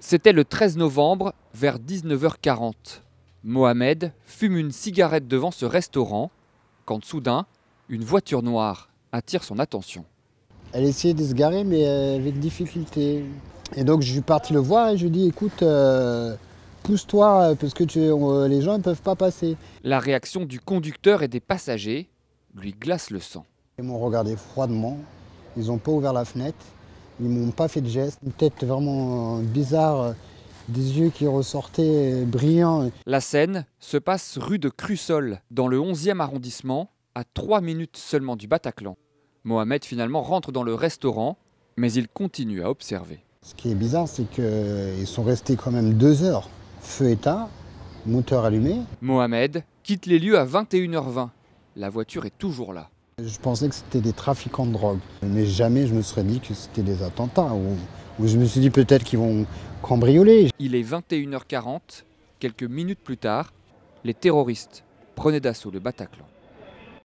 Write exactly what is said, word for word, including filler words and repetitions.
C'était le treize novembre, vers dix-neuf heures quarante. Mohamed fume une cigarette devant ce restaurant, quand soudain, une voiture noire attire son attention. Elle essayait de se garer, mais avec difficulté. Et donc je suis parti le voir et je lui ai dit, écoute, euh, pousse-toi, parce que tu, euh, les gens ne peuvent pas passer. La réaction du conducteur et des passagers lui glace le sang. Ils m'ont regardé froidement, ils n'ont pas ouvert la fenêtre, ils m'ont pas fait de geste. Une tête vraiment bizarre, des yeux qui ressortaient brillants. La scène se passe rue de Crussol, dans le onzième arrondissement, à trois minutes seulement du Bataclan. Mohamed finalement rentre dans le restaurant, mais il continue à observer. Ce qui est bizarre, c'est qu'ils sont restés quand même deux heures, feu éteint, moteur allumé. Mohamed quitte les lieux à vingt et une heures vingt. La voiture est toujours là. Je pensais que c'était des trafiquants de drogue, mais jamais je me serais dit que c'était des attentats, ou, ou je me suis dit peut-être qu'ils vont cambrioler. Il est vingt et une heures quarante, quelques minutes plus tard, les terroristes prenaient d'assaut le Bataclan.